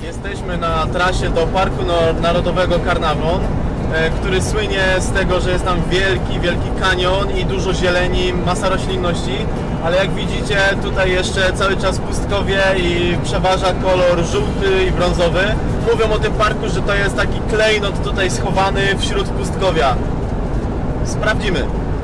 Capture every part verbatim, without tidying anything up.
Jesteśmy na trasie do Parku Narodowego Carnarvon, który słynie z tego, że jest tam wielki, wielki kanion i dużo zieleni, masa roślinności, ale jak widzicie tutaj jeszcze cały czas pustkowie i przeważa kolor żółty i brązowy. Mówią o tym parku, że to jest taki klejnot tutaj schowany wśród pustkowia. Sprawdzimy.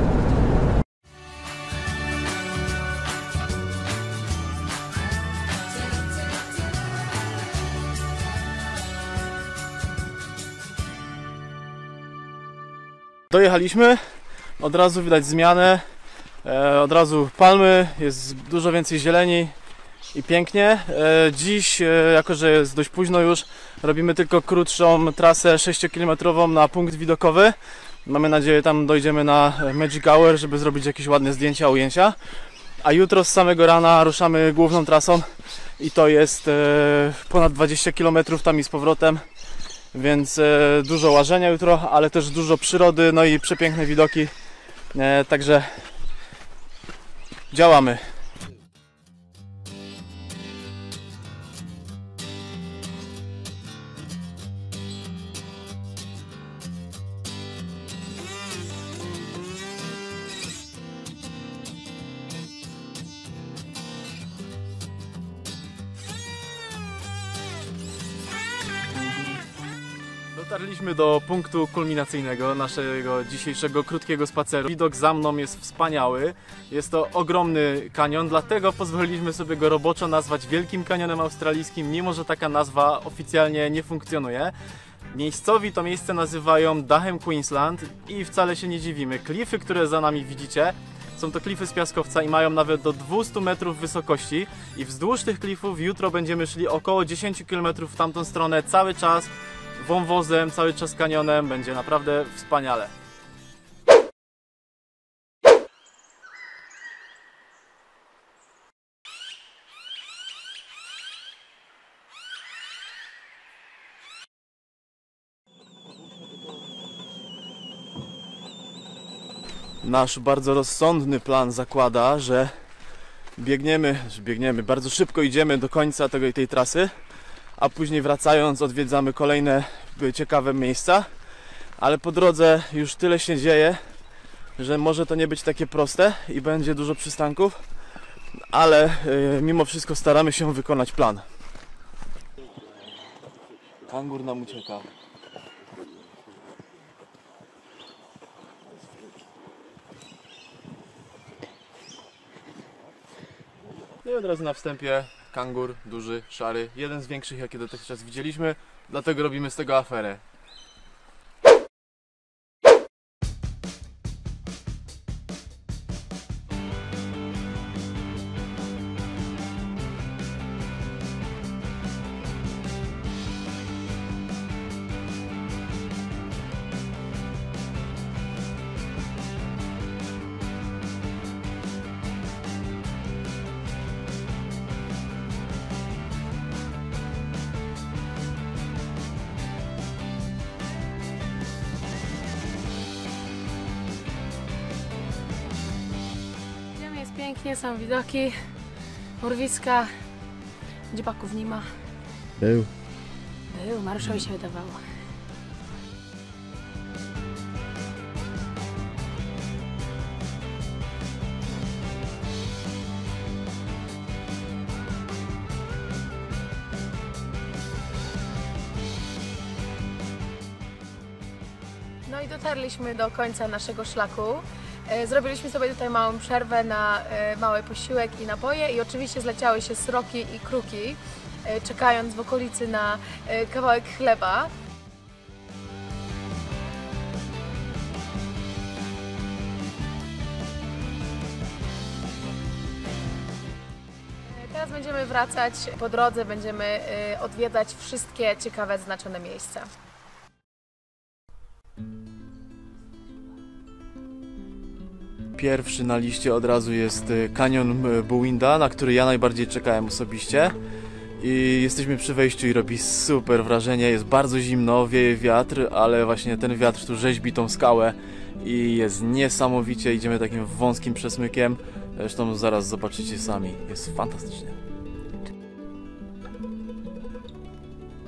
Dojechaliśmy, od razu widać zmianę, e, od razu palmy, jest dużo więcej zieleni i pięknie. E, dziś, e, jako że jest dość późno już, robimy tylko krótszą trasę sześciokilometrową na punkt widokowy. Mamy nadzieję, tam dojdziemy na Magic Hour, żeby zrobić jakieś ładne zdjęcia, ujęcia. A jutro z samego rana ruszamy główną trasą i to jest e, ponad dwadzieścia kilometrów tam i z powrotem. Więc e, dużo łażenia jutro, ale też dużo przyrody, no i przepiękne widoki, e, także działamy. Dotarliśmy do punktu kulminacyjnego naszego dzisiejszego krótkiego spaceru. Widok za mną jest wspaniały. Jest to ogromny kanion, dlatego pozwoliliśmy sobie go roboczo nazwać Wielkim Kanionem Australijskim, mimo że taka nazwa oficjalnie nie funkcjonuje. Miejscowi to miejsce nazywają dachem Queensland i wcale się nie dziwimy. Klify, które za nami widzicie, są to klify z piaskowca i mają nawet do dwustu metrów wysokości i wzdłuż tych klifów jutro będziemy szli około dziesięć kilometrów w tamtą stronę cały czas. Wąwozem, cały czas kanionem, będzie naprawdę wspaniale. Nasz bardzo rozsądny plan zakłada, że biegniemy, że biegniemy, bardzo szybko idziemy do końca tego, tej trasy, a później wracając odwiedzamy kolejne ciekawe miejsca, ale po drodze już tyle się dzieje, że może to nie być takie proste i będzie dużo przystanków, ale yy, mimo wszystko staramy się wykonać plan. Kangur nam ucieka. No i od razu na wstępie kangur, duży, szary, jeden z większych, jakie dotychczas widzieliśmy, dlatego robimy z tego aferę. Pięknie, są widoki, urwiska, dziebaków nie ma. Był. Był, Mariuszowi się wydawało. No i dotarliśmy do końca naszego szlaku. Zrobiliśmy sobie tutaj małą przerwę na mały posiłek i napoje i oczywiście zleciały się sroki i kruki, czekając w okolicy na kawałek chleba. Teraz będziemy wracać, po drodze będziemy odwiedzać wszystkie ciekawe zaznaczone miejsca. Pierwszy na liście od razu jest kanion Buwinda, na który ja najbardziej czekałem osobiście. I jesteśmy przy wejściu i robi super wrażenie, jest bardzo zimno, wieje wiatr, ale właśnie ten wiatr tu rzeźbi tą skałę i jest niesamowicie, idziemy takim wąskim przesmykiem, zresztą zaraz zobaczycie sami, jest fantastycznie.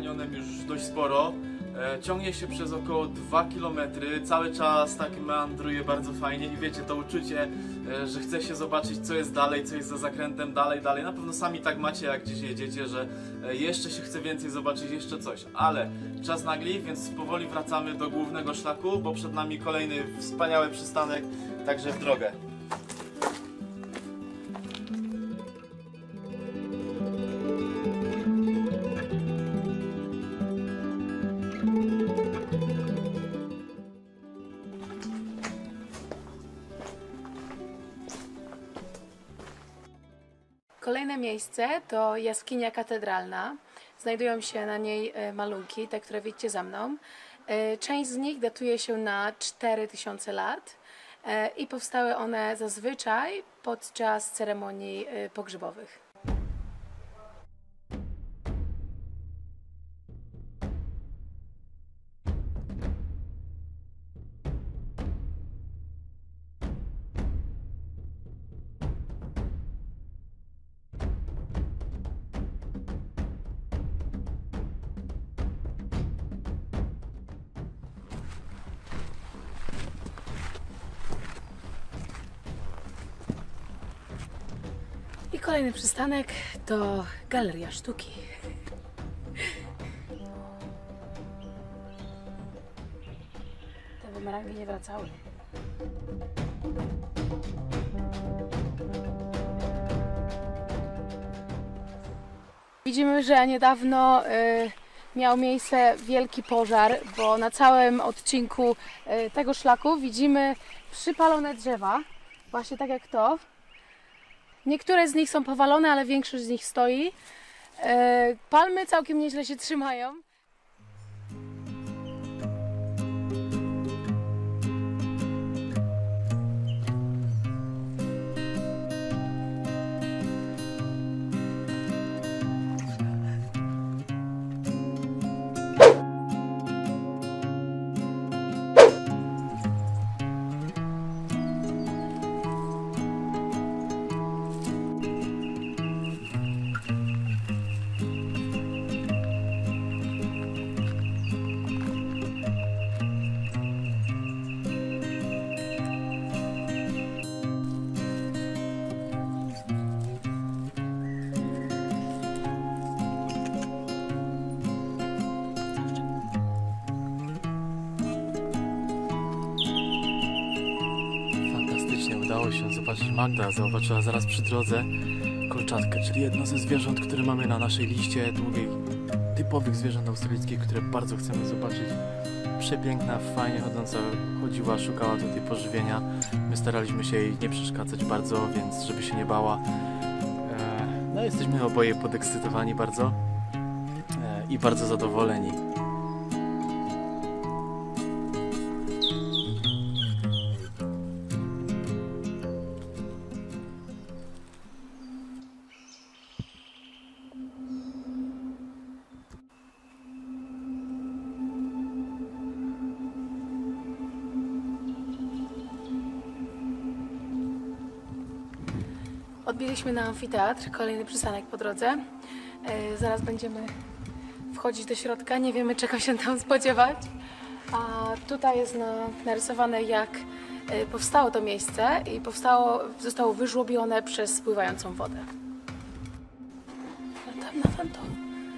kanionem już dość sporo. E, ciągnie się przez około dwa kilometry, cały czas tak meandruje bardzo fajnie i wiecie, to uczucie, e, że chce się zobaczyć, co jest dalej, co jest za zakrętem, dalej, dalej. Na pewno sami tak macie, jak gdzieś jedziecie, że e, jeszcze się chce więcej zobaczyć, jeszcze coś. Ale czas nagli, więc powoli wracamy do głównego szlaku, bo przed nami kolejny wspaniały przystanek, także w drogę. Kolejne miejsce to jaskinia katedralna. Znajdują się na niej malunki, te, które widzicie za mną. Część z nich datuje się na cztery tysiące lat i powstały one zazwyczaj podczas ceremonii pogrzebowych. I kolejny przystanek to Galeria Sztuki. Te bumerangi nie wracały. Widzimy, że niedawno y, miał miejsce wielki pożar, bo na całym odcinku y, tego szlaku widzimy przypalone drzewa, właśnie tak jak to. Niektóre z nich są powalone, ale większość z nich stoi. E, palmy całkiem nieźle się trzymają. Udało się zobaczyć. Magda zauważyła zaraz przy drodze kolczatkę, czyli jedno ze zwierząt, które mamy na naszej liście długiej, typowych zwierząt australijskich, które bardzo chcemy zobaczyć. Przepiękna, fajnie chodząca, chodziła, szukała tutaj pożywienia. My staraliśmy się jej nie przeszkadzać bardzo, więc żeby się nie bała. No jesteśmy oboje podekscytowani bardzo i bardzo zadowoleni. Odbiliśmy na amfiteatr, kolejny przystanek po drodze. E, zaraz będziemy wchodzić do środka, nie wiemy czego się tam spodziewać. A tutaj jest na, narysowane jak e, powstało to miejsce i powstało, zostało wyżłobione przez spływającą wodę. No tam na fantom.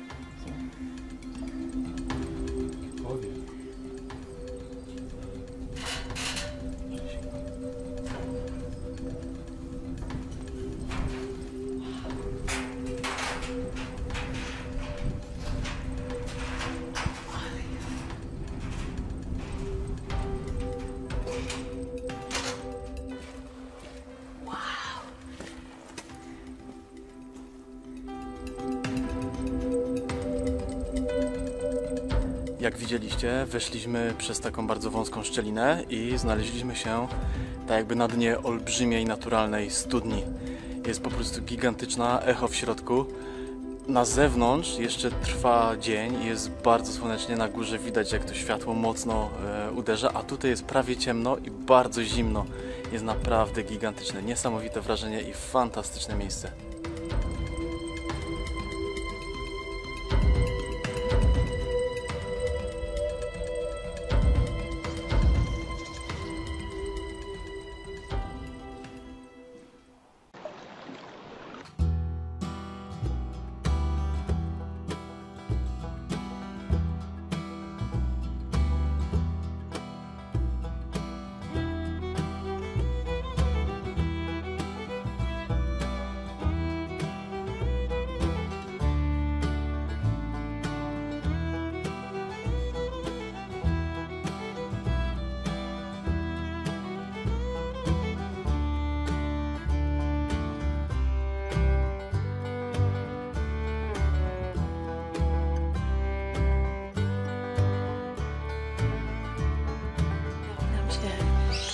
Jak widzieliście, weszliśmy przez taką bardzo wąską szczelinę i znaleźliśmy się tak jakby na dnie olbrzymiej, naturalnej studni. Jest po prostu gigantyczna, echo w środku. Na zewnątrz jeszcze trwa dzień i jest bardzo słonecznie, na górze widać jak to światło mocno e, uderza, a tutaj jest prawie ciemno i bardzo zimno. Jest naprawdę gigantyczne, niesamowite wrażenie i fantastyczne miejsce.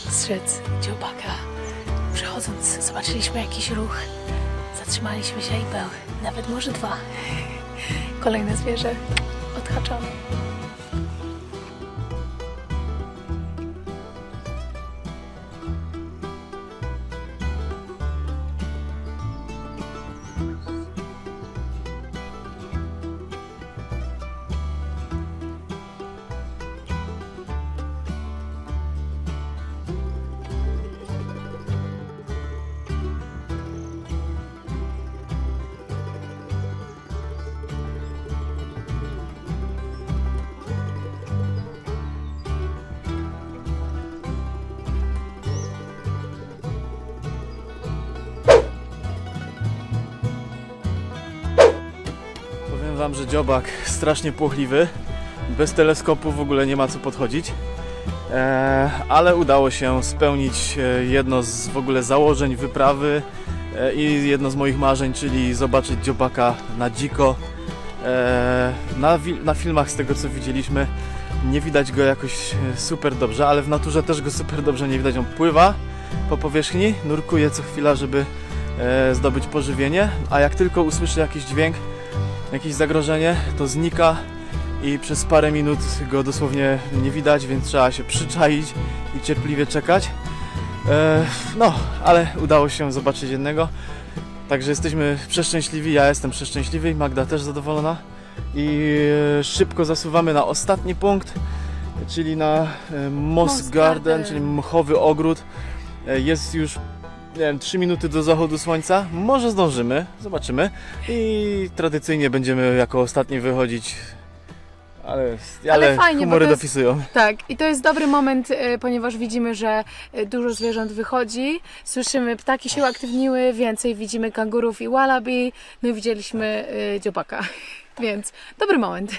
strzec dziobaka. Przechodząc zobaczyliśmy jakiś ruch, zatrzymaliśmy się i był, nawet może dwa. Kolejne zwierzę odhaczone. Powiem wam, że dziobak strasznie płochliwy. Bez teleskopu w ogóle nie ma co podchodzić. E, ale udało się spełnić jedno z w ogóle założeń wyprawy e, i jedno z moich marzeń, czyli zobaczyć dziobaka na dziko. E, na, na filmach z tego co widzieliśmy nie widać go jakoś super dobrze, ale w naturze też go super dobrze nie widać. On pływa po powierzchni, nurkuje co chwila, żeby e, zdobyć pożywienie, a jak tylko usłyszy jakiś dźwięk, jakieś zagrożenie, to znika i przez parę minut go dosłownie nie widać, więc trzeba się przyczaić i cierpliwie czekać. E, no, ale udało się zobaczyć jednego, także jesteśmy przeszczęśliwi, ja jestem przeszczęśliwy, Magda też zadowolona i szybko zasuwamy na ostatni punkt, czyli na Moss Garden, czyli mchowy ogród. E, jest już nie wiem, trzy minuty do zachodu słońca, może zdążymy, zobaczymy i tradycyjnie będziemy jako ostatni wychodzić, ale, ale, ale fajnie, humory jest, dopisują. Tak, i to jest dobry moment, ponieważ widzimy, że dużo zwierząt wychodzi, słyszymy, ptaki się uaktywniły, więcej widzimy kangurów i wallaby, no i widzieliśmy dziobaka, więc dobry moment.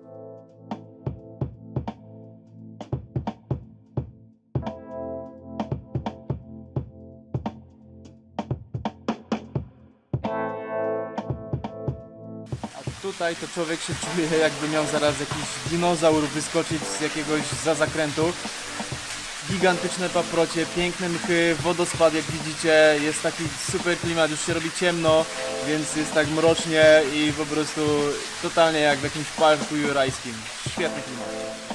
Tutaj to człowiek się czuje, jakby miał zaraz jakiś dinozaur wyskoczyć z jakiegoś za zakrętu. Gigantyczne paprocie, piękne mchy, wodospad jak widzicie, jest taki super klimat, już się robi ciemno, więc jest tak mrocznie i po prostu totalnie jak w jakimś parku jurajskim. Świetny klimat.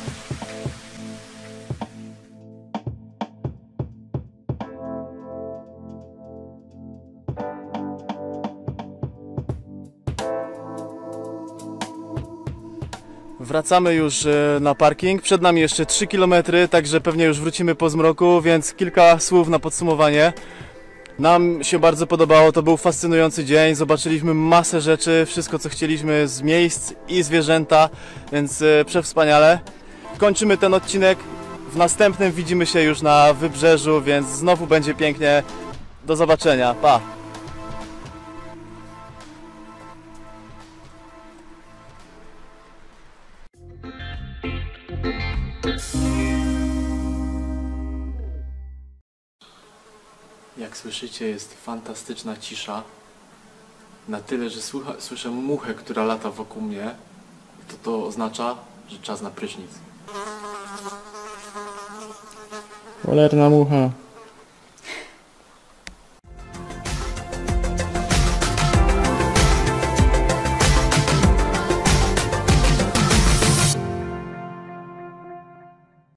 Wracamy już na parking, przed nami jeszcze trzy kilometry, także pewnie już wrócimy po zmroku, więc kilka słów na podsumowanie. Nam się bardzo podobało, to był fascynujący dzień, zobaczyliśmy masę rzeczy, wszystko co chcieliśmy z miejsc i zwierzęta, więc przewspaniale. Kończymy ten odcinek, w następnym widzimy się już na wybrzeżu, więc znowu będzie pięknie. Do zobaczenia, pa! Jak słyszycie, jest fantastyczna cisza. Na tyle, że słucha, słyszę muchę, która lata wokół mnie. To to oznacza, że czas na prysznic. Cholerna mucha.